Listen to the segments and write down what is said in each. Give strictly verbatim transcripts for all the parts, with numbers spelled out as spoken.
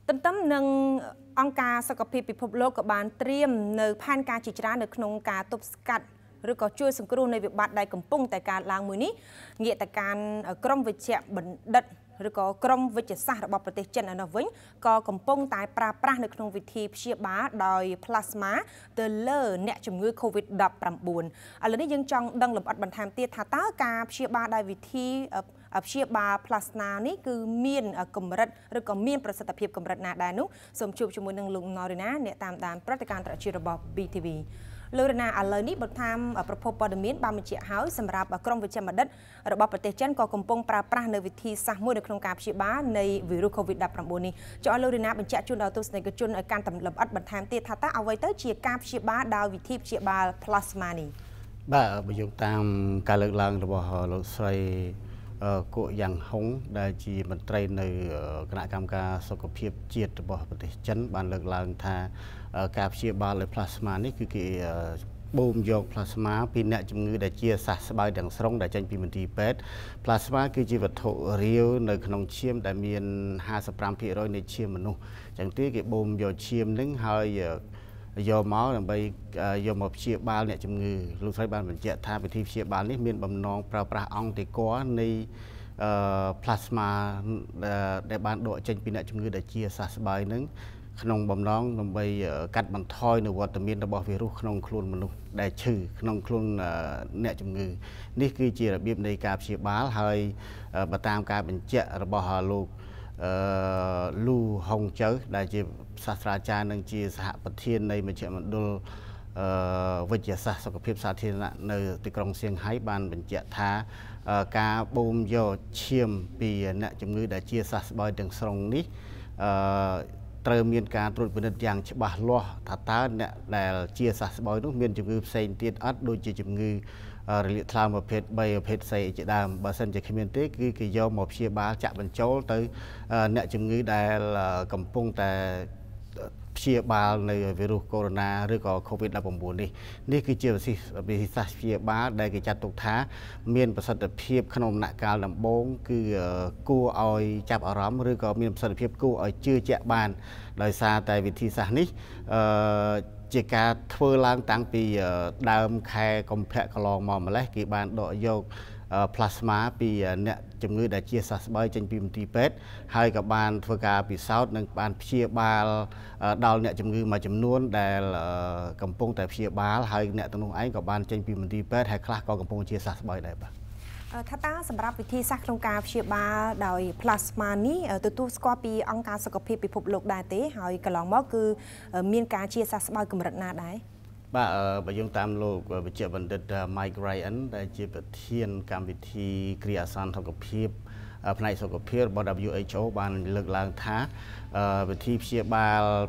ទន្ទឹមនឹងអង្គការសុខភាពពិភពលោកក៏បានត្រៀមនៅផែនការជាច្រើននៅក្នុងការទប់ស្កាត់ឬក៏ជួយសង្គ្រោះនៃវិបត្តិដែលកំពុងតែកើតឡើងមួយនេះងាកទៅកាន់ក្រមវិជ្ជាបណ្ឌិតឬក៏ក្រមវិទ្យាសាស្ត្ររបស់ប្រទេសចិនឯនោះវិញក៏កំពុងតែប្រើប្រាស់នៅក្នុងវិធីព្យាបាលដោយ plasma ទៅលើអ្នកជំងឺ COVID ដប់ប្រាំបួន ឥឡូវនេះយើងចង់ដឹងលម្អិតបន្ថែមទៀតថាតើការព្យាបាលដោយវិធីព្យាបាល plasma នេះគឺមានកម្រិតឬក៏មានប្រសិទ្ធភាពកម្រិតណាដែរនោះសូមជួបជាមួយនឹងលោកណរីណាអ្នកតាមដានព្រឹត្តិការណ៍អន្តរជាតិរបស់ B T V លោករណាឥឡូវនេះបន្ថែមប្រភពព័ត៌មានបានបញ្ជាក់ហើយសម្រាប់ក្រមវិជ្ជាបណ្ឌិតរបស់ប្រទេសចិនក៏កំពុងប្រើប្រាស់នៅវិធីសាស្ត្រមួយនៅក្នុងការព្យាបាលនៃវីរុស COVID ដប់ប្រាំបួន នេះចុះលោករណាបញ្ជាក់ជូនដល់ទស្សនិកជនឲ្យកាន់តែលម្អិតបន្ថែមទៀតថាតើអ្វីទៅជាការព្យាបាលដោយវិធីព្យាបាល plasma នេះបាទបើយើងតាមការលើកឡើងរបស់លោកស្រីគួយ៉ាងហុងដែលជាមន្ត្រីនៅគណៈកម្មការសុខភាពជាតិរបស់ប្រទេសចិនបានលើកឡើងថាការព្យាបាលដោយ plasma នេះគឺគេបូមយក plasma ពីអ្នកជំងឺដែលជាសះស្បើយទាំងស្រុងដែលចេញពីមន្ទីរពេទ្យ plasma គឺជាវត្ថុរាវនៅក្នុងឈាមដែលមាន ห้าสิบห้าភាគរយ នៃឈាមមនុស្សអញ្ចឹងទេគេបូមយកឈាមនឹងហើយយកមកដើម្បីយកមកព្យាបាលអ្នកជំងឺលោកស្រីបានបញ្ជាក់ថាវិធីព្យាបាលនេះមានបំណងប្រើប្រាស់អង្គតិកនៃ plasma ដែលបានដកចេញពីអ្នកជំងឺដែលជាសះស្បើយនឹងក្នុងបំណងដើម្បីកាត់បន្ថយនៅវត្តមានរបស់វីរុសក្នុងខ្លួនមនុស្សដែលឈឺក្នុងខ្លួនអ្នកជំងឺនេះគឺជារបៀបនៃការព្យាបាលហើយបើតាមការបញ្ជាក់របស់លោកអឺលូហុងជើដែលជាសាស្ត្រាចារ្យនិងជាសហប្រធាននៃមជ្ឈមណ្ឌលអឺវិទ្យាសាស្ត្រសុខភាពសាធារណៈនៅទីក្រុងសៀងហៃបានបញ្ជាក់ថាការបូមយកឈាមពីអ្នកជំងឺដែលជាសះស្បើយទាំងស្រុងនេះអឺត្រូវមានការត្រួតពិនិត្យយ៉ាងច្បាស់លាស់ថាតើអ្នកដែលជាសះស្បើយនោះមានជំងឺផ្សេងទៀតអត់ដូចជាជំងឺរលាកថ្លើមប្រភេទបីប្រភេទ C ជាដើមបើសិនជាគ្មានទេគឺគេយកមកព្យាបាលចាក់បញ្ចូលទៅអ្នកជំងឺដែលកំពុងតែព្យាបាលនៅវីរុសកូវីដ ឬក៏ COVID ដប់ប្រាំបួន នេះនេះគឺជាវិធីសាស្ត្រព្យាបាលដែលគេចាត់ទុកថាមានប្រសិទ្ធភាពក្នុងដំណាក់កាលដំបូងគឺគួរឲ្យចាប់អារម្មណ៍ឬក៏មានប្រសិទ្ធភាពគួរឲ្យជឿជាក់បានដោយសារតែវិធីសាស្ត្រនេះអឺជាការធ្វើឡើងតាំងពីដើមខែកុម្ភៈកន្លងមកម្លេះគេបានដកយក plasma ពីអ្នកជំងឺដែលជាសះស្បើយចេញពីមន្ទីរពេទ្យហើយក៏បានធ្វើការពិសោធន៍និងបានព្យាបាលដល់អ្នកជំងឺមួយចំនួនដែលកំពុងតែព្យាបាលហើយអ្នកទាំងនោះឯងក៏បានចេញពីមន្ទីរពេទ្យហើយខ្លះក៏កំពុងជាសះស្បើយដែរបាទថាតើសម្រាប់វិធីសាស្ត្រក្នុងការព្យាបាលដោយ plasma នេះទទួលស្គាល់ពីអង្គការសុខភាពពិភពលោកដែរទេហើយកន្លងមកគឺមានការជាសះស្បើយកម្រិតណាដែរបាទបើយើងតាមលោកវិជ្ជបណ្ឌិត Mike Ryan ដែលជាប្រធានកម្មវិធីគ្រាអាសន្នសុខភាពផ្នែកសុខភាពរបស់ W H O បានលើកឡើងថាវិធីព្យាបាល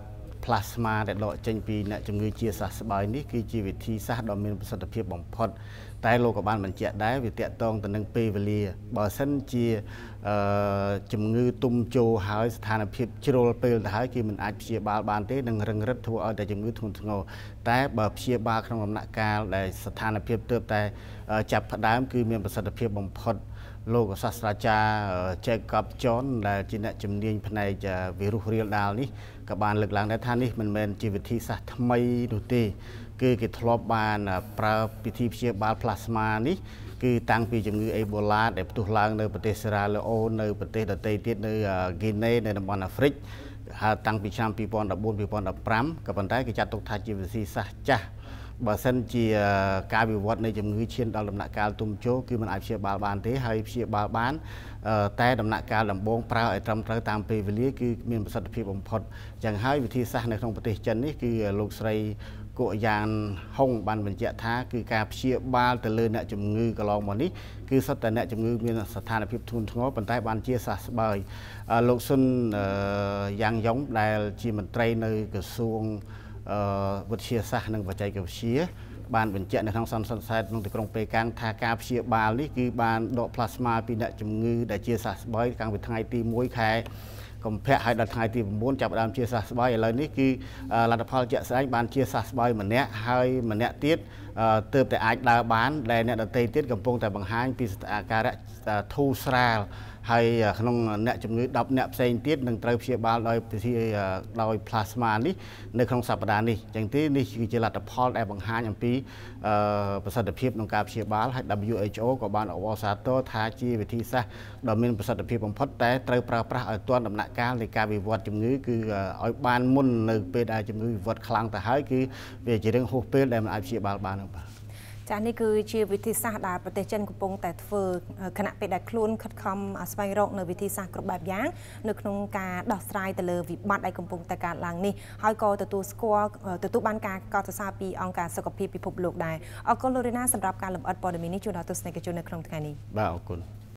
plasma ដែលដកចេញពីអ្នកជំងឺជាសះស្បើយនេះគឺជាវិធីសាស្ត្រដ៏មានប្រសិទ្ធភាពបំផុតតែលោកក៏បានបញ្ជាក់ដែរវាតាក់ទងទៅនឹងពេលវេលាបើសិនជាជំងឺទុំជោហើយស្ថានភាពជ្រុលពេលទៅហើយគេមិនអាចព្យាបាលបានទេនឹងរឹងរិតធ្វើឲ្យតែជំងឺធ្ងន់ធ្ងរតែបើព្យាបាលក្នុងដំណាក់កាលដែលស្ថានភាពទើបតែចាប់ផ្ដើមគឺមានប្រសិទ្ធភាពបំផុតលោកសាស្ត្រាចារ្យ Jacob John ដែលជាអ្នកជំនាញផ្នែកវីរុសរាលដាលនេះក៏បានលើកឡើងដែរថានេះមិនមែនជាវិធីសាស្ត្រថ្មីនោះទេគឺគេធ្លាប់បានប្រើវិធីព្យាបាល plasma នេះគឺតាំងពីជំងឺអេបូឡាដែលផ្ទុះឡើងនៅប្រទេសសេរ៉ាឡេអូននៅប្រទេសដទៃទៀតនៅហ្គីណេនៅតំបន់អាហ្វ្រិកហើយតាំងពីឆ្នាំពីរពាន់ដប់បួន ពីរពាន់ដប់ប្រាំក៏ប៉ុន្តែគេចាត់ទុកថាជាវិធីសាស្ត្រចាស់បើសិនជាការវិវត្តនៃជំងឺឈានដល់ដំណាក់កាលទុំជោគឺមិនអាចព្យាបាលបានទេហើយព្យាបាលបានតែដំណាក់កាលដំបូងប្រើឲ្យត្រឹមត្រូវតាមពេលវេលាគឺមានប្រសិទ្ធភាពបំផុតចឹងហើយវិធីសាស្ត្រនៅក្នុងប្រទេសចិននេះគឺលោកស្រីគួយ៉ាងហុងបានបញ្ជាក់ថាគឺការព្យាបាលទៅលើអ្នកជំងឺកន្លងមកនេះគឺសុទ្ធតែអ្នកជំងឺមានស្ថានភាពធ្ងន់ធ្ងរប៉ុន្តែបានជាសះស្បើយលោកស៊ុនយ៉ាងយ៉ុងដែលជាមន្ត្រីនៅក្រសួងវិទ្យាសាស្ត្រនិងបច្ចេកវិទ្យាបានបញ្ជាក់នៅក្នុងសន្និសីទក្នុងទីក្រុងប៉េកាំងថាការព្យាបាលនេះគឺបានដក plasma ពីអ្នកជំងឺដែលជាសះស្បើយកាលពីថ្ងៃទីមួយខែកុម្ភៈហើយដល់ថ្ងៃទី៩ចាប់ផ្ដើមជាសះស្បើយឥឡូវនេះគឺលទ្ធផលជាក់ស្ដែងបានជាសះស្បើយម្នាក់ហើយម្នាក់ទៀតទើបតែអាចដើរបានដែលអ្នកដទៃទៀតកំពុងតែបង្ហាញពីអាការៈធូរស្រាលហើយក្នុងអ្នកជំងឺដប់អ្នកផ្សេងទៀតនឹងត្រូវព្យាបាលដោយវិធីដោយ plasma នេះនៅក្នុងសប្តាហ៍នេះអញ្ចឹងទេនេះគឺជាលទ្ធផលដែលបង្ហាញអំពីប្រសិទ្ធភាពក្នុងការព្យាបាលហើយ W H O ក៏បានអបអរសាទរថាជាវិធីសាស្ត្រដ៏មានប្រសិទ្ធភាពបំផុតតែត្រូវប្រើប្រាស់ឲ្យទាន់ដំណាក់កាលនៃការវិវត្តជំងឺគឺឲ្យបានមុននៅពេលដែលជំងឺវិវត្តខ្លាំងទៅហើយគឺវាជារឿងហួសពេលដែលមិនអាចព្យាបាលបានទេបាទចានេះគឺជាវិធីសាស្ត្រដែលប្រទេសចិនកំពុងតែធ្វើគណៈពេលដែលខ្លួនខិតខំស្វែងរកនៅវិធីសាស្ត្រគ្រប់បែបយ៉ាងនៅក្នុងការដោះស្រាយទៅលើវិបត្តិដែលកំពុងតែកើតឡើងនេះហើយក៏ទទួលស្គាល់ទទួលបានការកោតសរសើរពីអង្គការសុខភាពពិភពលោកដែរអរគុណលោករីណាសម្រាប់ការលម្អិតព័ត៌មាននេះជូនដល់ទស្សនិកជននៅក្នុងថ្ងៃនេះបាទអរគុណ